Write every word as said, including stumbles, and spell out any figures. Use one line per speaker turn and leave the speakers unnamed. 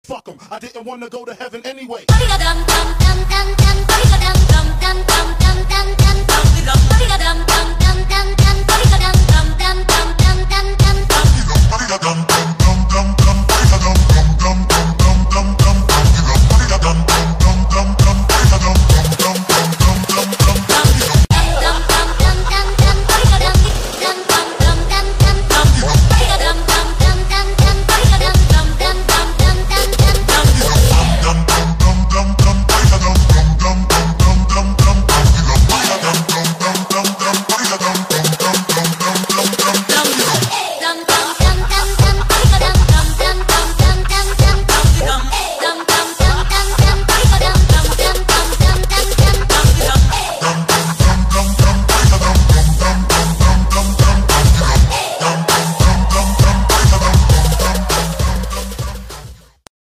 fuck 'em, I didn't wanna go to heaven anyway.
Dum dum dum dum dum dum dum dum dum dum dum